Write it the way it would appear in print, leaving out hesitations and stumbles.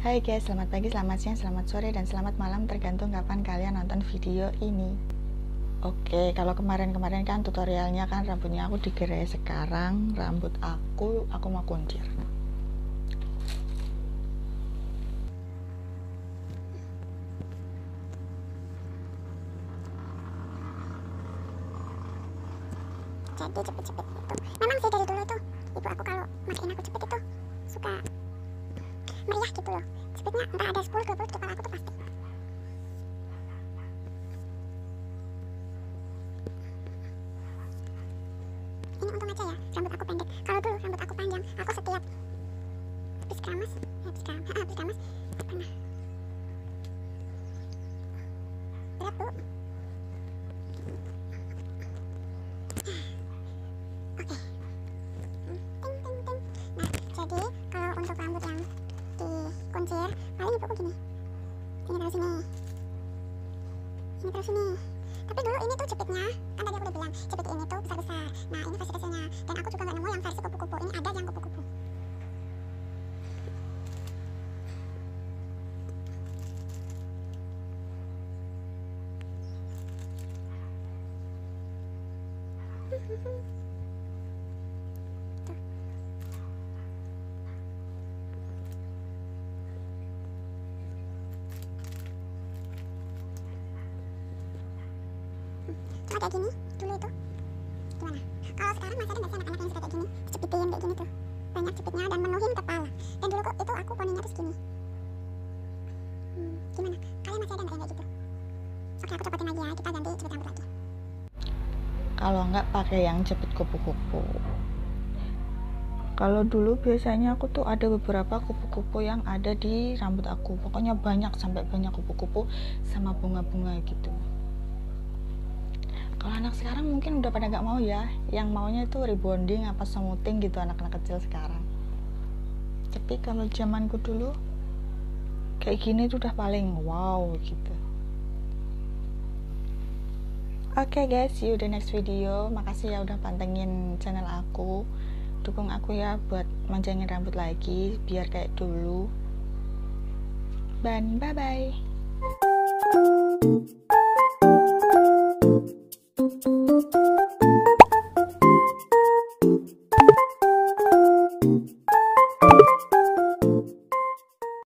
Hai guys, selamat pagi, selamat siang, selamat sore, dan selamat malam tergantung kapan kalian nonton video ini. Oke, kalau kemarin-kemarin kan tutorialnya kan rambutnya aku digerai. Sekarang rambut aku mau kuncir. Jadi cepet-cepet itu memang sih dari dulu tuh ibu aku kalau masakin aku cepet itu suka meriah gitu loh. Cepetnya entah ada 10-20 di kepala aku tuh pasti. Ini untung aja ya rambut aku pendek. Kalau dulu rambut aku panjang, aku setiap habis keramas pernah berat bu. Oke. Ting ting ting. Nah jadi kalau untuk rambut yang dikuncir paling ibuku gini taruh sini, ini taruh sini. Tapi dulu ini tuh jepitnya kan tadi aku udah bilang jepit ini tuh besar-besar. Nah ini versi kecilnya, dan aku juga nggak nemu yang versi kupu-kupu. Ini ada yang kupu-kupu. Cuma kayak gini dulu itu gimana? Kalau sekarang masih ada nggak sih anak-anak yang suka kayak gini, jepitin kayak gini tuh, banyak jepitnya dan menuhin kepala. Dan dulu kok itu aku poninya tuh segini. Gimana? Kalian masih ada nggak yang kayak gitu? Oke, aku copotin lagi ya, kita ganti jepit rambut lagi. Kalau nggak pakai yang jepit kupu-kupu. Kalau dulu biasanya aku tuh ada beberapa kupu-kupu yang ada di rambut aku. Pokoknya banyak, sampai banyak kupu-kupu sama bunga-bunga gitu. Kalau anak sekarang mungkin udah pada nggak mau ya, yang maunya itu rebonding apa smoothing gitu anak-anak kecil sekarang. Tapi kalau zamanku dulu kayak gini tuh udah paling wow gitu. Oke guys, see you the next video. Makasih ya udah pantengin channel aku. Dukung aku ya buat manjangin rambut lagi biar kayak dulu. Bye bye.